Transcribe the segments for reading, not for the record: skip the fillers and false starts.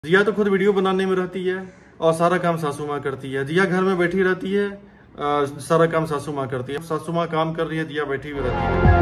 जिया तो खुद वीडियो बनाने में रहती है और सारा काम सासू माँ करती है। जिया घर में बैठी रहती है, सारा काम सासू माँ करती है। सासू माँ काम कर रही है, जिया बैठी हुई रहती है।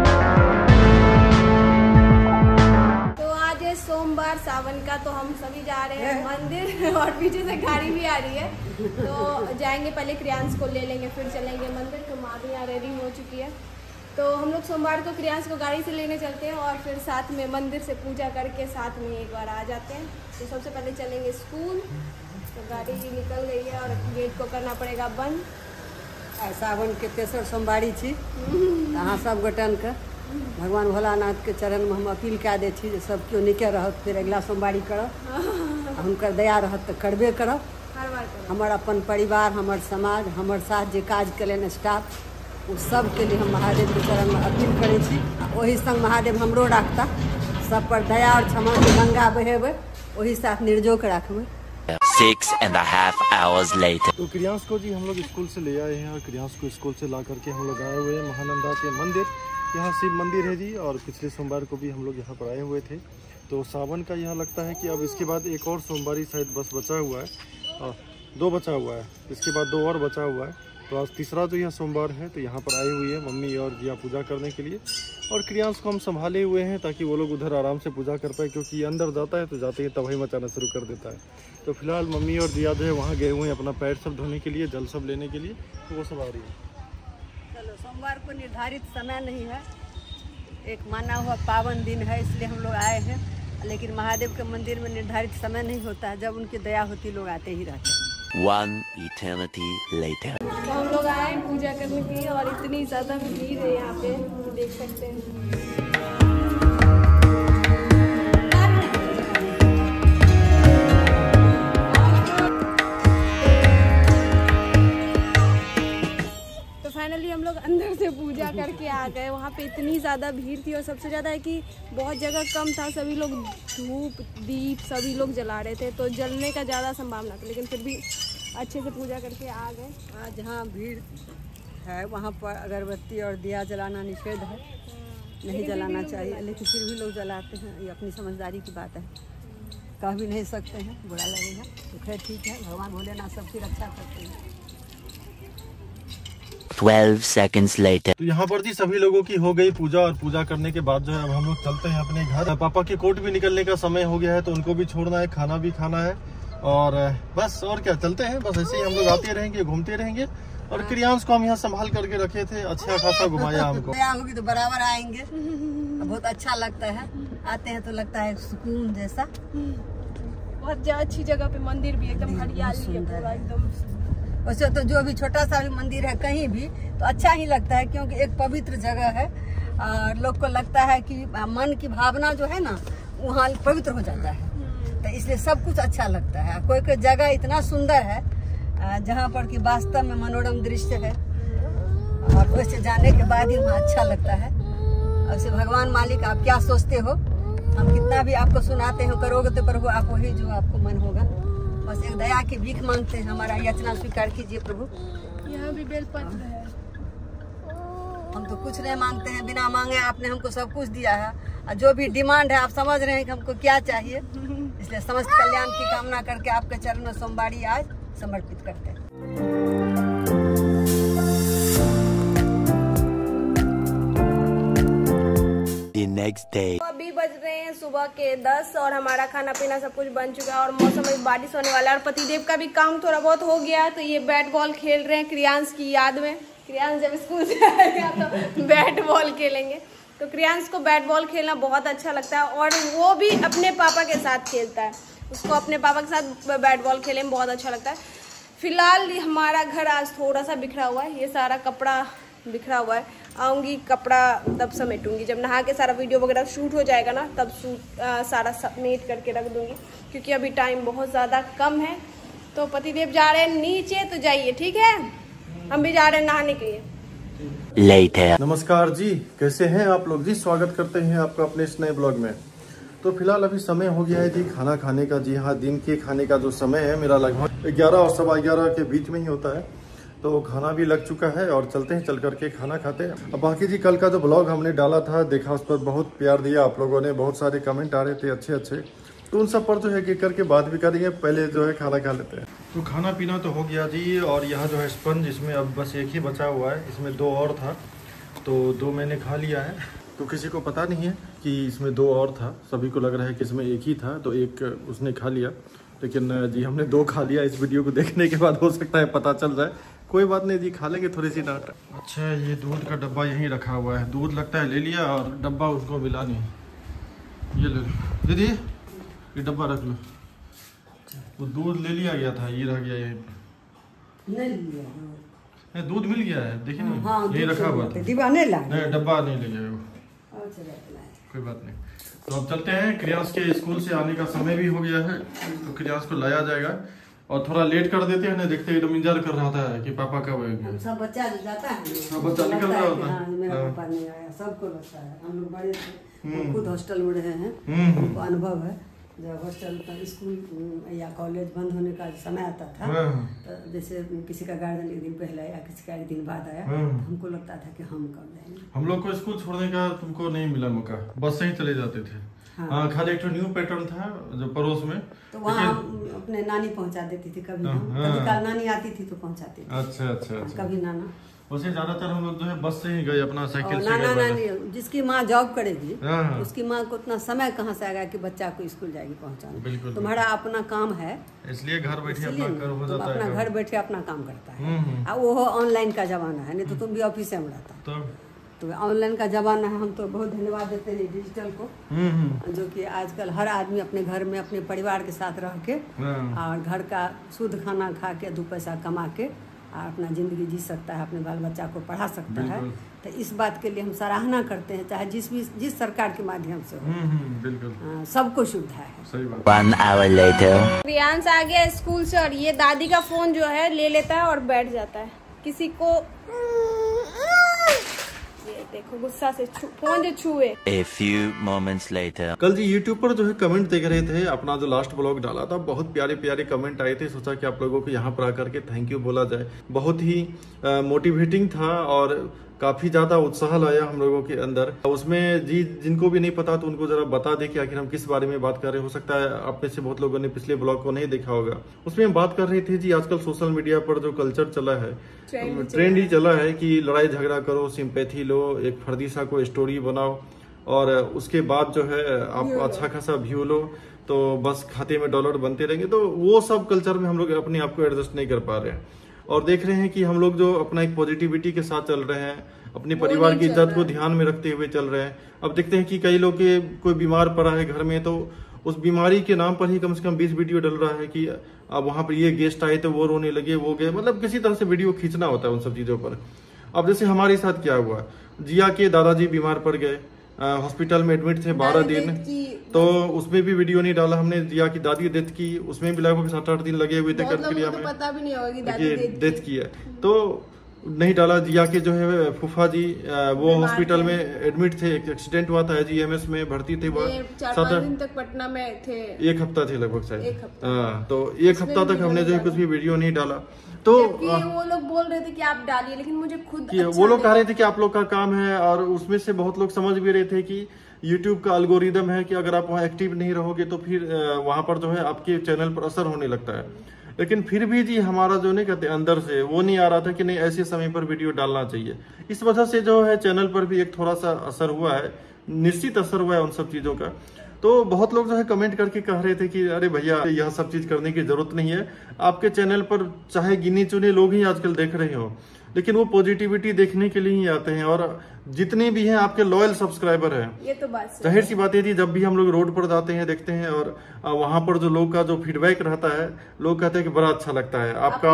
तो आज है सोमवार सावन का, तो हम सभी जा रहे हैं मंदिर और पीछे से गाड़ी भी आ रही है। तो जाएंगे, पहले क्रियांश को ले लेंगे, फिर चलेंगे मंदिर। तो माँ भी यहाँ रेडी हो चुकी है। तो हम लोग सोमवार को क्रियांश को गाड़ी से लेने चलते हैं और फिर साथ में मंदिर से पूजा करके साथ में एक बार आ जाते हैं। तो सबसे पहले चलेंगे स्कूल। तो गाड़ी निकल गई है और गेट को करना पड़ेगा बंद। सावन के तेसर सोमवारी छी, अहाँ सब गोटन के भगवान भोलानाथ के चरण में हम अपील कए दै छी जे सब केओ नीके रहत, फिर अगला सोमवारी करब। हुनकर दया रहत तऽ करबे करब। हर बार करब। हमर अपन परिवार, हमर समाज, हमर साथ जे काज केलनि स्टाफ, ओ सबके लिए हम महादेव के चरण में अपील करै छी। ओही संग महादेव हमरो राखता, सब पर दया और क्षमा के गंगा बहेबै, ओही साथ निर्जोक रखबै। 6.5 hours later. तो क्रियांश को जी हम लोग स्कूल से ले आए हैं और क्रियांश को स्कूल से ला करके हम लोग आए हुए हैं महानंदा के मंदिर। यहाँ शिव मंदिर है जी, और पिछले सोमवार को भी हम लोग यहाँ पर आए हुए थे। तो सावन का यहाँ लगता है कि अब इसके बाद एक और सोमवारी शायद बस बचा हुआ है, 2 बचा हुआ है, इसके बाद 2 और बचा हुआ है। तो आज तीसरा जो यह सोमवार है, तो यहाँ पर आई हुई है मम्मी और जिया पूजा करने के लिए। और क्रियांश को हम संभाले हुए हैं ताकि वो लोग उधर आराम से पूजा कर पाए, क्योंकि अंदर जाता है तो जाते ही तबाही मचाना शुरू कर देता है। तो फिलहाल मम्मी और जिया जो है वहाँ गए हुए हैं अपना पैर सब धोने के लिए, जल सब लेने के लिए। तो वो सब आ रही है। चलो, सोमवार को निर्धारित समय नहीं है, एक माना हुआ पावन दिन है, इसलिए हम लोग आए हैं। लेकिन महादेव के मंदिर में निर्धारित समय नहीं होता है, जब उनकी दया होती लोग आते ही रहते हैं। 1 eternity later. तो हम लोग आए पूजा करने के लिए और इतनी ज़्यादा भीड़ है यहाँ पे, देख सकते हैं। तो फाइनली हम लोग अंदर से पूजा करके आ गए। वहाँ पे इतनी ज़्यादा भीड़ थी और सबसे ज़्यादा है कि बहुत जगह कम था, सभी लोग धूप दीप सभी लोग जला रहे थे, तो जलने का ज़्यादा संभावना था, लेकिन फिर भी अच्छे से पूजा करके आ गए। आज जहाँ भीड़ है वहाँ पर अगरबत्ती और दिया जलाना निषेध है, नहीं जलाना चाहिए, लेकिन फिर भी लोग जलाते हैं। ये अपनी समझदारी की बात है, कह भी नहीं सकते हैं, बुरा लगेगा। तो खैर ठीक है, भगवान भोलेनाथ सबकी रक्षा करते हैं। 12 seconds later. तो यहाँ पर जी सभी लोगों की हो गई पूजा, और पूजा करने के बाद जो है अब हम लोग चलते हैं अपने घर। पापा के कोर्ट भी निकलने का समय हो गया है, तो उनको भी छोड़ना है, खाना भी खाना है, और बस और क्या, चलते हैं। बस ऐसे ही हम लोग आते रहेंगे, घूमते रहेंगे। और क्रियांश को हम यहाँ संभाल करके रखे थे, अच्छा खासा घुमाया हमको। दया होगी तो बराबर आएंगे, बहुत अच्छा लगता है। आते हैं तो लगता है सुकून जैसा। बहुत अच्छी जगह पे मंदिर भी, एकदम हरियाली है पूरा एकदम। वैसे तो जो भी छोटा सा भी मंदिर है कहीं भी तो अच्छा ही लगता है, क्योंकि एक पवित्र जगह है और लोग को लगता है कि मन की भावना जो है ना वहाँ पवित्र हो जाता है, तो इसलिए सब कुछ अच्छा लगता है। कोई कोई जगह इतना सुंदर है जहाँ पर कि वास्तव में मनोरम दृश्य है, और वैसे जाने के बाद ही वहाँ अच्छा लगता है। वैसे भगवान मालिक आप क्या सोचते हो, हम कितना भी आपको सुनाते हो, करोगे तो प्रभु आप वही जो आपको मन होगा। बस एक दया की भीख मांगते हैं, हमारा याचना स्वीकार कीजिए प्रभु। यहाँ भी बेलपत्र है। हम तो कुछ नहीं मांगते हैं, बिना मांगे आपने हमको सब कुछ दिया है, और जो भी डिमांड है आप समझ रहे हैं कि हमको क्या चाहिए, इसलिए समस्त कल्याण की कामना करके आपके चरण में सोमवारी आज समर्पित करते हैं। The next day. अभी बज रहे हैं सुबह के 10 और हमारा खाना पीना सब कुछ बन चुका है और मौसम में बारिश होने वाला है और पतिदेव का भी काम थोड़ा बहुत हो गया है। तो ये बैट बॉल खेल रहे हैं क्रियांश की याद में। क्रियांश जब स्कूल से आएगा तो बैट बॉल खेलेंगे। तो क्रियांश को बैट बॉल खेलना बहुत अच्छा लगता है और वो भी अपने पापा के साथ खेलता है, उसको अपने पापा के साथ बैट बॉल खेलने में बहुत अच्छा लगता है। फिलहाल हमारा घर आज थोड़ा सा बिखरा हुआ है, ये सारा कपड़ा बिखरा हुआ है। आऊँगी कपड़ा तब समेटूंगी, जब नहा के सारा वीडियो वगैरह शूट हो जाएगा ना, तब सारा समेट करके रख दूंगी, क्योंकि अभी टाइम बहुत ज़्यादा कम है। तो पतिदेव जा रहे हैं नीचे, तो जाइए, ठीक है, हम भी जा रहे हैं नहाने के लिए। Later. नमस्कार जी, कैसे हैं आप लोग जी? स्वागत करते हैं आपका अपने इस नए ब्लॉग में। तो फिलहाल अभी समय हो गया है जी खाना खाने का। जी हाँ, दिन के खाने का जो समय है मेरा लगभग 11 और 11:15 के बीच में ही होता है। तो खाना भी लग चुका है और चलते हैं, चल करके खाना खाते हैं। अब बाकी जी कल का जो ब्लॉग हमने डाला था, देखा, उस पर बहुत प्यार दिया आप लोगों ने, बहुत सारे कमेंट आ रहे थे अच्छे अच्छे। तो उन सब पर जो है कि करके बात भी करेंगे, पहले जो है खाना खा लेते हैं। तो खाना पीना तो हो गया जी, और यहाँ जो है स्पंज, इसमें अब बस एक ही बचा हुआ है, इसमें 2 और था तो 2 मैंने खा लिया है। तो किसी को पता नहीं है कि इसमें 2 और था, सभी को लग रहा है कि इसमें एक ही था, तो एक उसने खा लिया, लेकिन जी हमने 2 खा लिया। इस वीडियो को देखने के बाद हो सकता है पता चल जाए, कोई बात नहीं जी, खा लेंगे थोड़ी सी डांट। अच्छा, ये दूध का डब्बा यहीं रखा हुआ है, दूध लगता है ले लिया और डब्बा उसको मिला नहीं। ये ले लो दीदी, ये डब्बा रख लो, वो दूध ले लिया गया था, ये रह गया यहीं। नहीं, दूध मिल गया है, देखिए ना, हाँ, यही रखा हुआ था, डिब्बा नहीं ला, नहीं डब्बा नहीं ले गया वो, कोई बात नहीं। तो अब चलते हैं, क्रियांश के स्कूल से आने का समय भी हो गया है, तो क्रियांश को लाया जाएगा और थोड़ा लेट कर देते हैं ना, देखते एकदम इंतजार कर रहा था कि पापा कब आएंगे। सब बच्चा जाता है, सब बच्चा निकल रहा होता है, मेरा पापा नहीं आया, सबको लगता है। हम लोग बड़े थे, खुद हॉस्टल में रहे हैं, हमको अनुभव है। जब हॉस्टल का स्कूल या कॉलेज बंद होने का समय आता था, तो जैसे किसी का गार्जियन एक दिन पहले आया, किसी का एक दिन बाद आया, तो हमको लगता था कि हम कब जाएंगे। हम लोग को स्कूल छोड़ने का तुमको नहीं मिला मौका, बस से ही चले जाते थे। हाँ, खाली एक न्यू पैटर्न था जो पड़ोस में, तो वहाँ अपने नानी पहुँचा देती थी, कभी कभी काल नानी आती थी तो पहुँचाती थी। अच्छा, कभी नाना। वैसे ज्यादातर हम लोग जो है बस से ही गए, अपना साइकिल से नाना नानी, जिसकी माँ जॉब करेगी, हाँ। उसकी माँ को उतना समय कहाँ से आएगा कि बच्चा को स्कूल जाएगी पहुँचाना। बिल्कुल, तुम्हारा अपना काम है, इसलिए घर बैठे अपना कर हो जाता है, अपना घर बैठे अपना काम करता है। और वो ऑनलाइन का जमाना है, नहीं तो तुम भी ऑफिस में रहता। तो ऑनलाइन का जमाना है, हम तो बहुत धन्यवाद देते हैं डिजिटल को, जो कि आजकल हर आदमी अपने घर में अपने परिवार के साथ रह के और घर का शुद्ध खाना खा के 2 पैसा कमा के और अपना जिंदगी जी सकता है, अपने बाल बच्चा को पढ़ा सकता है। तो इस बात के लिए हम सराहना करते हैं, चाहे जिस सरकार के माध्यम से हो, बिल्कुल सबको सुविधा है। सही बात। 1 hour later. प्रियांश आ गया स्कूल से और ये दादी का फोन जो है ले लेता है और बैठ जाता है। किसी को ये देखो गुस्सा से फोन जो छुए। A few moments later. कल जी यूट्यूब पर जो है कमेंट देख रहे थे, अपना जो लास्ट ब्लॉग डाला था, बहुत प्यारे प्यारे कमेंट आए थे। सोचा कि आप लोगों को यहाँ पर आकर के थैंक यू बोला जाए। बहुत ही मोटिवेटिंग था और काफी ज्यादा उत्साह लाया हम लोगों के अंदर। उसमें जी जिनको भी नहीं पता तो उनको जरा बता दे कि आखिर हम किस बारे में बात कर रहे हैं। हो सकता है आप में से बहुत लोगों ने पिछले ब्लॉग को नहीं देखा होगा। उसमें हम बात कर रहे थे जी आजकल सोशल मीडिया पर जो कल्चर चला है, ट्रेंड ही चला है कि लड़ाई झगड़ा करो, सिंपैथी लो, एक फर्दीसा को स्टोरी बनाओ और उसके बाद जो है आप अच्छा खासा व्यू लो तो बस खाते में डॉलर बनते रहेंगे। तो वो सब कल्चर में हम लोग अपने आप को एडजस्ट नहीं कर पा रहे हैं और देख रहे हैं कि हम लोग जो अपना एक पॉजिटिविटी के साथ चल रहे हैं, अपने परिवार की इज्जत को ध्यान में रखते हुए चल रहे हैं। अब देखते हैं कि कई लोग के कोई बीमार पड़ा है घर में, तो उस बीमारी के नाम पर ही कम से कम 20 वीडियो डल रहा है कि अब वहां पर ये गेस्ट आए तो वो रोने लगे, वो गए, मतलब किसी तरह से वीडियो खींचना होता है उन सब चीजों पर। अब जैसे हमारे साथ क्या हुआ, जिया के दादाजी बीमार पड़ गए, हॉस्पिटल में एडमिट थे 12 दिन, तो उसमें भी वीडियो नहीं डाला हमने। जिया की दादी डेथ की, उसमें भी लगभग 7-8 दिन लगे हुए थे प्रक्रिया में, पता भी नहीं होगा कि दादी डेथ की है तो नहीं डाला। जिया के जो है फूफा जी वो हॉस्पिटल में एडमिट थे, एक्सीडेंट हुआ था, जीएमएस में भर्ती थे, वो 4-5 दिन तक पटना में थे, 1 हफ्ता थे लगभग शायद। तो 1 हफ्ता तक हमने जो है कुछ भी वीडियो नहीं डाला। तो वो लोग बोल रहे थे कि आप डालिए, लेकिन मुझे खुद वो लोग कह रहे थे कि आप लोग का काम है, और उसमें से बहुत लोग समझ भी रहे थे कि YouTube का एल्गोरिदम है कि अगर आप वहाँ एक्टिव नहीं रहोगे तो फिर वहां पर जो है आपके चैनल पर असर होने लगता है। लेकिन फिर भी जी हमारा जो नहीं कहते अंदर से वो नहीं आ रहा था कि नहीं ऐसे समय पर वीडियो डालना चाहिए। इस वजह से जो है चैनल पर भी एक थोड़ा सा असर हुआ है, निश्चित असर हुआ है उन सब चीजों का। तो बहुत लोग जो है कमेंट करके कह रहे थे कि अरे भैया यह सब चीज करने की जरूरत नहीं है, आपके चैनल पर चाहे गिने चुने लोग ही आजकल देख रहे हो, लेकिन वो पॉजिटिविटी देखने के लिए ही आते हैं और जितने भी हैं आपके लॉयल सब्सक्राइबर हैं। ये तो बात जाहिर सी बात है जी, जब भी हम लोग रोड पर जाते हैं देखते हैं और वहां पर जो लोग का जो फीडबैक रहता है, लोग कहते हैं कि बड़ा अच्छा लगता है आपका,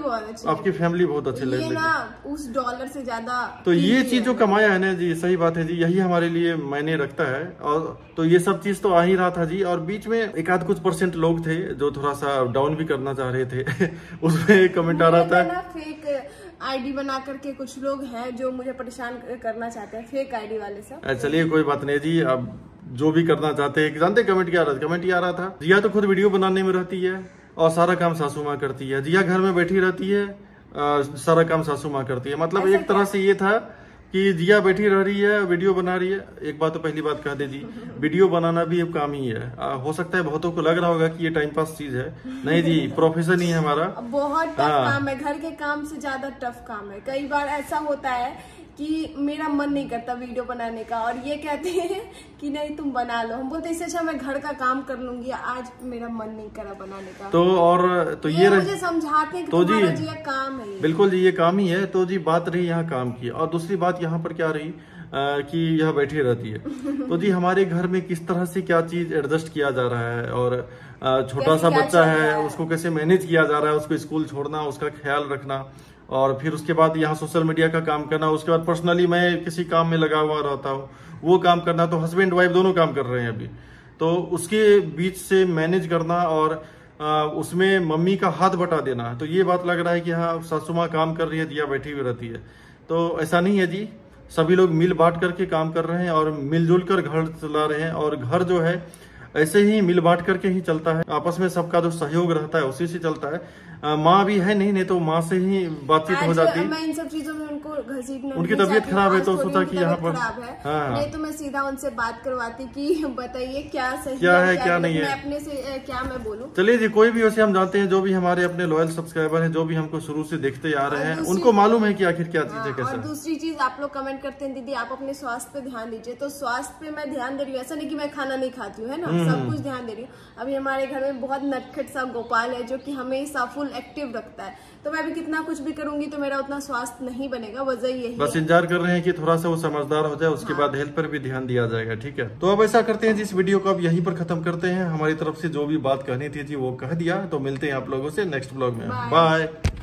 आपकी फैमिली बहुत अच्छी लगती है, उस डॉलर से ज्यादा। तो ये चीज जो कमाया है ना जी, सही बात है जी, यही हमारे लिए मायने रखता है। और तो ये सब चीज तो आ ही रहा था जी। और बीच में एक आध कुछ % लोग थे जो थोड़ा सा डाउन भी करना चाह रहे थे उसमें कमेंट आ रहा था फेक आईडी बना करके कुछ लोग हैं जो मुझे परेशान करना चाहते हैं, फेक आईडी वाले सब। चलिए कोई बात नहीं जी, अब जो भी करना चाहते हैं। जानते कमेंट क्या कमेंट ये आ रहा था, जिया तो खुद वीडियो बनाने में रहती है और सारा काम सासू माँ करती है। जिया घर में बैठी रहती है, सारा काम सासू माँ करती है। मतलब एक तरह से ये था कि जिया बैठी रह रही है, वीडियो बना रही है। एक बात तो पहली बात कह दे जी, वीडियो बनाना भी एक काम ही है। हो सकता है बहुतों को लग रहा होगा कि ये टाइम पास चीज है, नहीं जी, प्रोफेशन ही है हमारा। बहुत टफ काम है, घर के काम से ज्यादा टफ काम है। कई बार ऐसा होता है कि मेरा मन नहीं करता वीडियो बनाने का और ये कहते हैं कि नहीं तुम बना लो। हम बोलते इससे अच्छा मैं घर का काम कर लूंगी, आज मेरा मन नहीं करा बनाने का। तो और तो ये मुझे समझाते हैं कि तो तुम्हारा जी ये काम है। बिल्कुल जी, ये काम ही है। तो जी बात रही यहाँ काम की, और दूसरी बात यहाँ पर क्या रही कि यह बैठी रहती है। तो जी हमारे घर में किस तरह से क्या चीज एडजस्ट किया जा रहा है, और छोटा सा बच्चा है उसको कैसे मैनेज किया जा रहा है, उसको स्कूल छोड़ना, उसका ख्याल रखना, और फिर उसके बाद यहाँ सोशल मीडिया का काम करना, उसके बाद पर्सनली मैं किसी काम में लगा हुआ रहता हूँ, वो काम करना। तो हस्बैंड वाइफ दोनों काम कर रहे हैं अभी, तो उसके बीच से मैनेज करना और उसमें मम्मी का हाथ बटा देना। तो ये बात लग रहा है कि हाँ सासू माँ काम कर रही है, जिया बैठी हुई रहती है। तो ऐसा नहीं है जी, सभी लोग मिल बांट करके काम कर रहे हैं और मिलजुल कर घर चला रहे हैं। और घर जो है ऐसे ही मिल बांट करके ही चलता है, आपस में सबका जो सहयोग रहता है उसी से चलता है। माँ भी है नहीं तो माँ से ही बातचीत हो जाती। मैं इन सब चीजों में उनको घसीटना, उनकी तबीयत खराब है तो सोचा कि यहाँ पर हाँ। नहीं तो मैं सीधा उनसे बात करवाती कि बताइए क्या सही क्या है क्या नहीं है, अपने से क्या मैं बोलूं। चलिए जी, कोई भी वैसे हम जानते हैं, जो भी हमारे अपने लॉयल सब्सक्राइबर हैं, जो भी हमको शुरू से देखते आ रहे हैं, उनको मालूम है कि आखिर क्या चीज है कैसा। और दूसरी चीज आप लोग कमेंट करते हैं दीदी आप अपने स्वास्थ्य पे ध्यान दीजिए, तो स्वास्थ्य पे मैं ध्यान दे रही हूँ। ऐसा नहीं कि मैं खाना नहीं खाती हूँ, है ना, सब कुछ ध्यान दे रही हूँ। अभी हमारे घर में बहुत नटखट सा गोपाल है जो कि हमेशा फुल एक्टिव रखता है, तो मैं भी कितना कुछ भी करूंगी तो मेरा उतना स्वास्थ्य नहीं बनेगा। वजह यही बस इंतजार कर रहे हैं कि थोड़ा सा वो समझदार हो जाए, उसके बाद हेल्थ पर भी ध्यान दिया जाएगा। ठीक है, तो अब ऐसा करते हैं जी, इस वीडियो को अब यहीं पर खत्म करते हैं। हमारी तरफ से जो भी बात कहनी थी जी वो कह दिया। तो मिलते हैं आप लोगों से नेक्स्ट ब्लॉग में। बाय।